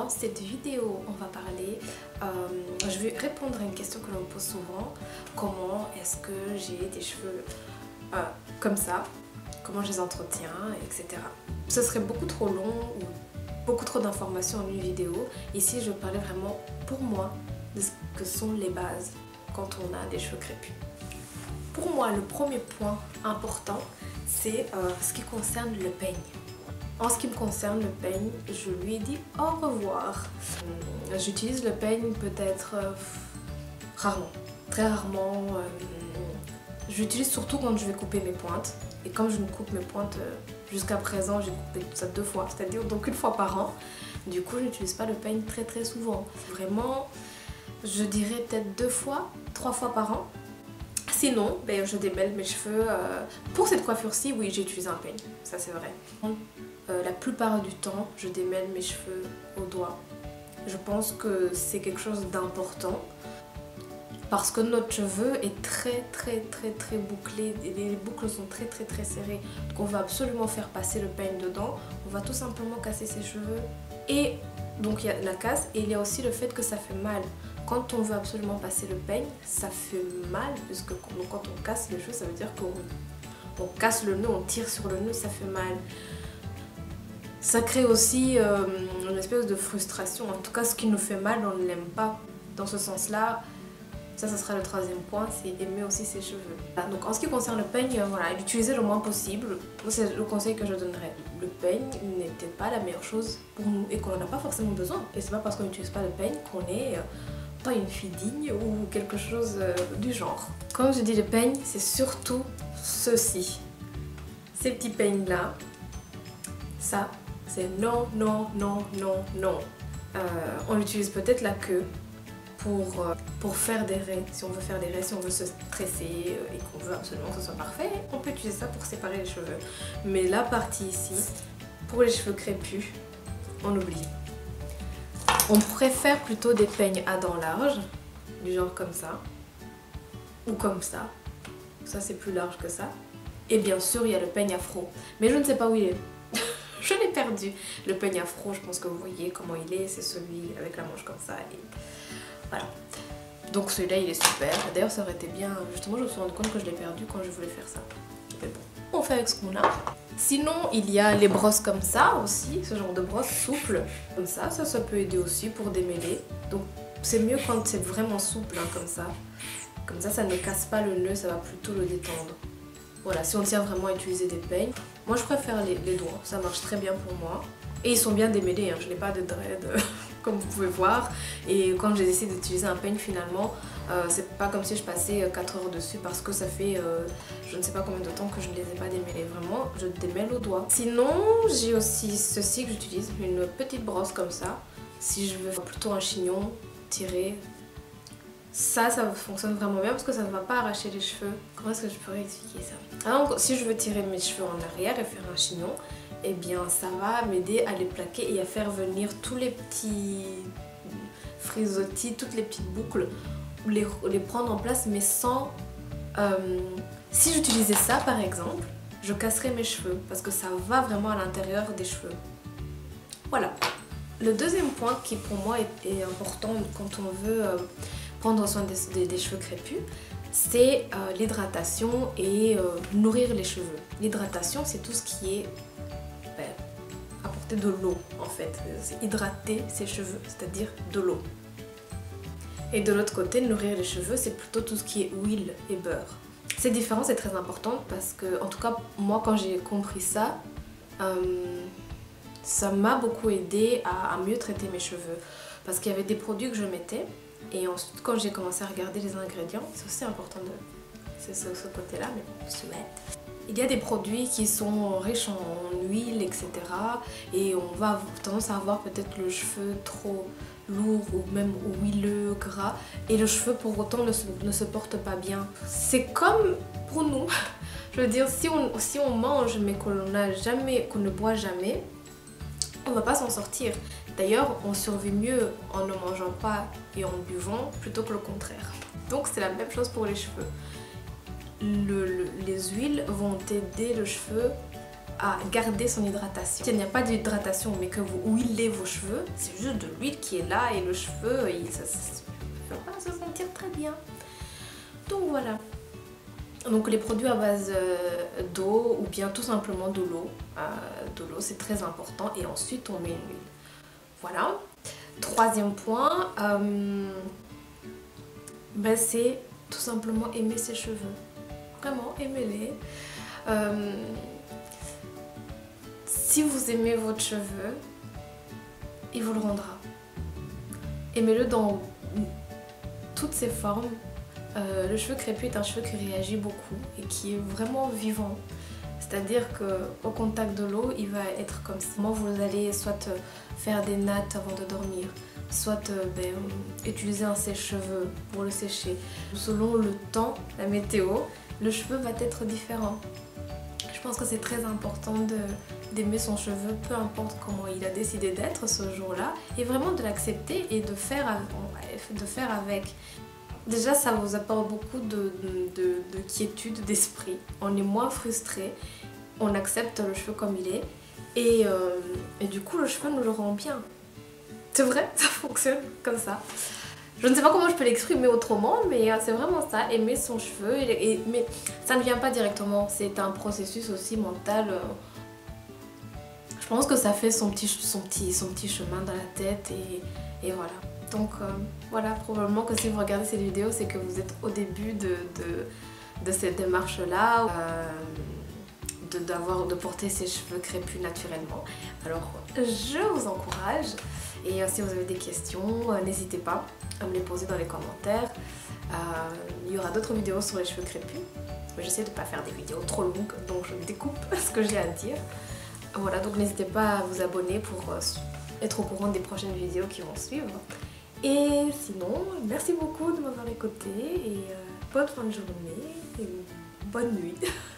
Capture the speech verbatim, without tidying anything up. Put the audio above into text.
dans cette vidéo, on va parler, euh, je vais répondre à une question que l'on me pose souvent. Comment est-ce que j'ai des cheveux euh, comme ça? Comment je les entretiens, et cetera. Ce serait beaucoup trop long ou beaucoup trop d'informations en une vidéo. Ici, je parlais vraiment pour moi de ce que sont les bases quand on a des cheveux crépus. Pour moi, le premier point important, c'est euh, ce qui concerne le peigne. En ce qui me concerne, le peigne, je lui ai dit au revoir. J'utilise le peigne peut-être euh, rarement, très rarement. Euh, J'utilise surtout quand je vais couper mes pointes. Et comme je me coupe mes pointes euh, jusqu'à présent, j'ai coupé ça deux fois, c'est-à-dire donc une fois par an. Du coup, je n'utilise pas le peigne très très souvent. Vraiment, je dirais peut-être deux fois, trois fois par an. Sinon, ben, je démêle mes cheveux. Euh, pour cette coiffure-ci, oui, j'utilise un peigne, ça c'est vrai. Euh, la plupart du temps, je démêle mes cheveux au doigt. Je pense que c'est quelque chose d'important parce que notre cheveu est très très très très bouclé et les boucles sont très très très serrées. Donc on va absolument faire passer le peigne dedans, on va tout simplement casser ses cheveux. Et donc il y a la casse et il y a aussi le fait que ça fait mal. Quand on veut absolument passer le peigne, ça fait mal puisque quand on casse les cheveux, ça veut dire qu'on on casse le nœud, on tire sur le nœud, ça fait mal. Ça crée aussi euh, une espèce de frustration. En tout cas, ce qui nous fait mal, on ne l'aime pas. Dans ce sens-là, ça, ça sera le troisième point, c'est aimer aussi ses cheveux. Voilà, donc en ce qui concerne le peigne, voilà, l'utiliser le moins possible. C'est le conseil que je donnerais. Le peigne n'est peut-être pas la meilleure chose pour nous et qu'on n'en a pas forcément besoin. Et c'est pas parce qu'on n'utilise pas le peigne qu'on est euh, pas une fille digne ou quelque chose euh, du genre. Quand je dis le peigne, c'est surtout ceci. Ces petits peignes-là, ça, c'est non, non, non, non, non. Euh, on utilise peut-être la queue pour, euh, pour faire des raies. Si on veut faire des raies, si on veut se stresser euh, et qu'on veut absolument que ce soit parfait, on peut utiliser ça pour séparer les cheveux. Mais la partie ici, pour les cheveux crépus, on oublie. On préfère plutôt des peignes à dents larges, du genre comme ça, ou comme ça. Ça c'est plus large que ça. Et bien sûr, il y a le peigne afro. Mais je ne sais pas où il est. Je l'ai perdu. Le peigne afro, je pense que vous voyez comment il est. C'est celui avec la manche comme ça. Et voilà. Donc celui-là, il est super. D'ailleurs, ça aurait été bien. Justement, je me suis rendu compte que je l'ai perdu quand je voulais faire ça. Mais bon, on fait avec ce qu'on a. Sinon, il y a les brosses comme ça aussi. Ce genre de brosse souple. Comme ça, ça, ça peut aider aussi pour démêler. Donc c'est mieux quand c'est vraiment souple, hein, comme ça. Comme ça, ça ne casse pas le nœud, ça va plutôt le détendre. Voilà, si on tient vraiment à utiliser des peignes. Moi je préfère les, les doigts, ça marche très bien pour moi. Et ils sont bien démêlés, hein. Je n'ai pas de dread comme vous pouvez voir. Et quand j'ai décidé d'utiliser un peigne finalement, euh, c'est pas comme si je passais quatre heures dessus parce que ça fait euh, je ne sais pas combien de temps que je ne les ai pas démêlés. Vraiment, je démêle au doigt. Sinon, j'ai aussi ceci que j'utilise, une petite brosse comme ça. Si je veux plutôt un chignon tiré. Ça, ça fonctionne vraiment bien parce que ça ne va pas arracher les cheveux. Comment est-ce que je pourrais expliquer ça? Alors, si je veux tirer mes cheveux en arrière et faire un chignon, eh bien ça va m'aider à les plaquer et à faire venir tous les petits frisottis, toutes les petites boucles, les, les prendre en place mais sans... Euh, si j'utilisais ça par exemple, je casserais mes cheveux parce que ça va vraiment à l'intérieur des cheveux. Voilà. Le deuxième point qui pour moi est, est important quand on veut... Euh, prendre soin des, des, des cheveux crépus, c'est euh, l'hydratation et euh, nourrir les cheveux. L'hydratation, c'est tout ce qui est ben, apporter de l'eau en fait. C'est hydrater ses cheveux, c'est-à-dire de l'eau. Et de l'autre côté, nourrir les cheveux, c'est plutôt tout ce qui est huile et beurre. Cette différence est très importante parce que, en tout cas, moi quand j'ai compris ça, euh, ça m'a beaucoup aidé à, à mieux traiter mes cheveux. Parce qu'il y avait des produits que je mettais. Et ensuite, quand j'ai commencé à regarder les ingrédients, c'est aussi important de... C'est ce, ce côté-là, mais bon, soumettre. Il y a des produits qui sont riches en huile, et cetera. Et on va avoir tendance à avoir peut-être le cheveu trop lourd ou même huileux, gras. Et le cheveu, pour autant, ne se, ne se porte pas bien. C'est comme pour nous. Je veux dire, si on, si on mange, mais qu'on n'a jamais, qu'on ne boit jamais, on ne va pas s'en sortir. D'ailleurs, on survit mieux en ne mangeant pas et en buvant plutôt que le contraire. Donc c'est la même chose pour les cheveux. Le, le, les huiles vont aider le cheveu à garder son hydratation. S'il n'y a pas d'hydratation mais que vous huilez vos cheveux, c'est juste de l'huile qui est là et le cheveu, il, ça ne va pas se sentir très bien. Donc voilà. Donc les produits à base euh, d'eau ou bien tout simplement de l'eau. Euh, de l'eau, c'est très important. Et ensuite, on met une huile. Voilà. Troisième point, euh, ben c'est tout simplement aimer ses cheveux. Vraiment, aimez-les. Euh, si vous aimez votre cheveu, il vous le rendra. Aimez-le dans toutes ses formes. Euh, le cheveu crépus est un cheveu qui réagit beaucoup et qui est vraiment vivant. C'est-à-dire qu'au contact de l'eau, il va être comme ça. Vous allez soit faire des nattes avant de dormir, soit ben, utiliser un sèche-cheveux pour le sécher. Selon le temps, la météo, le cheveu va être différent. Je pense que c'est très important d'aimer son cheveu, peu importe comment il a décidé d'être ce jour-là, et vraiment de l'accepter et de faire, de faire avec. Déjà, ça vous apporte beaucoup de, de, de quiétude d'esprit. On est moins frustré, on accepte le cheveu comme il est, et, euh, et du coup, le cheveu nous le rend bien. C'est vrai, ça fonctionne comme ça. Je ne sais pas comment je peux l'exprimer autrement, mais c'est vraiment ça, aimer son cheveu. Et, et, mais ça ne vient pas directement, c'est un processus aussi mental. Je pense que ça fait son petit, son petit, son petit chemin dans la tête, et, et voilà. Donc euh, voilà, probablement que si vous regardez cette vidéo, c'est que vous êtes au début de, de, de cette démarche-là, euh, de, d'avoir, de porter ses cheveux crépus naturellement. Alors je vous encourage, et euh, si vous avez des questions, euh, n'hésitez pas à me les poser dans les commentaires. Euh, il y aura d'autres vidéos sur les cheveux crépus, mais j'essaie de ne pas faire des vidéos trop longues, donc je découpe ce que j'ai à dire. Voilà, donc n'hésitez pas à vous abonner pour euh, être au courant des prochaines vidéos qui vont suivre. Et sinon, merci beaucoup de m'avoir écouté, et euh, bonne fin de journée et bonne nuit.